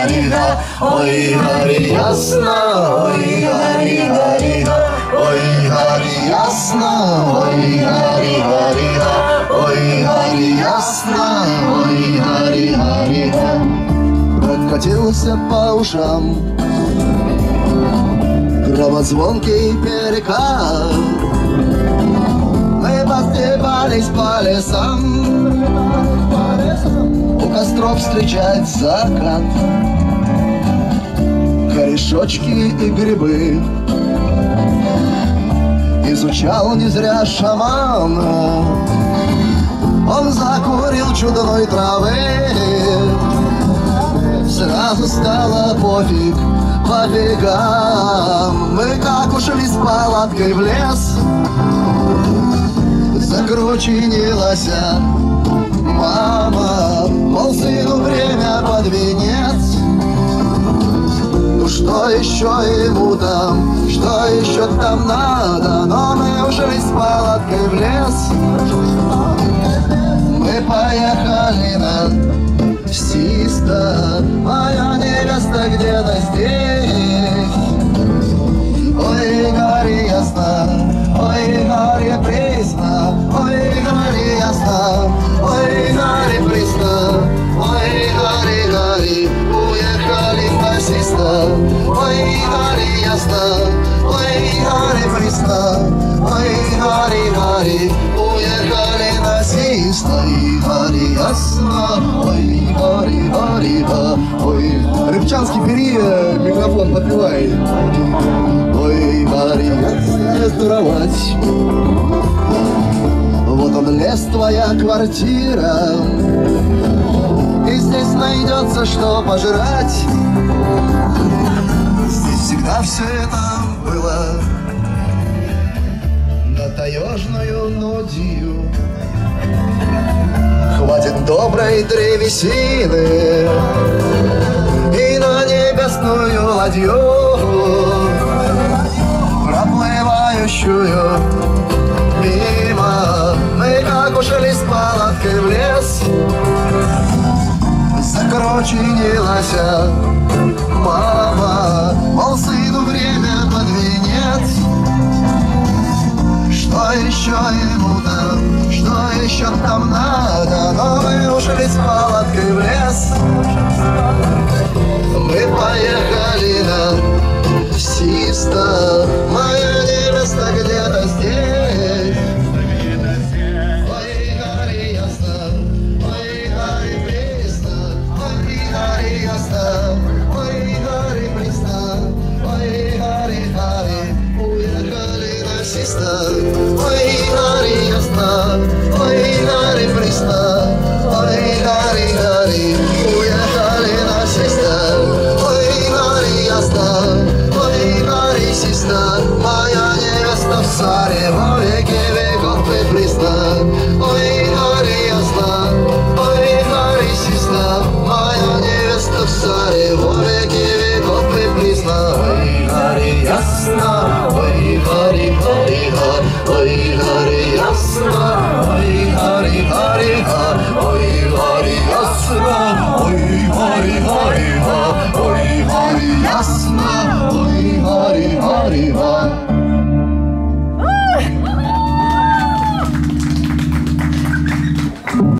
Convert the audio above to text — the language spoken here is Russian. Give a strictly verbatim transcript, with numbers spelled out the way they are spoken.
Гарига, ой, Гари ясно, ой, Гари, Гарига, ой, Гари ясно, ой, Гари, Гарига, ой, Гари ясно, ой, Гари, Гарига. Прокатился по ушам громозвонкий перекат. Мы подстебались по лесам, у костров встречать закат. Корешочки и грибы изучал не зря шаман. Он закурил чудной травы, сразу стало пофиг пофигам. Мы как ушли с палаткой в лес, закручинилась мама, мол, сыну время под венец. Ну что еще ему там, что еще там надо? Но мы ушли с палаткой в лес, мы поехали на Систа, моя невеста где-то здесь. Ой, Гари ясно, ой, Гари присно, ой, Гари ясно, ой, Гари присно, ой, Гари, Гари, уехали на Систа. Ой, Гари ясно, ой, Гари присно, ой, Гари, Гари, уехали на Систа. И Гари ясно, ой, Гари, Гари, ой. Рыбчанский, бери микрофон, подпевай. Ой, Гари, не здоровать. Вот он лес, твоя квартира, и здесь найдется, что пожрать. Здесь всегда все это было на таежную нодию. Хватит доброй древесины и на небесную ладью, проплывающую мимо. Мы как ушли с палаткой в лес, закручинилась мама, мол, сыну время под венец. Что еще ему там, что еще там надо? Но мы ушли с палаткой в лес, мы поехали на Систа. Моя невеста где-то здесь. Ой, Гари ясно, ой, Гари присно, ой, Гари ясно, ой, Гари присно, ой, Гари, Гари, уехали на Систа.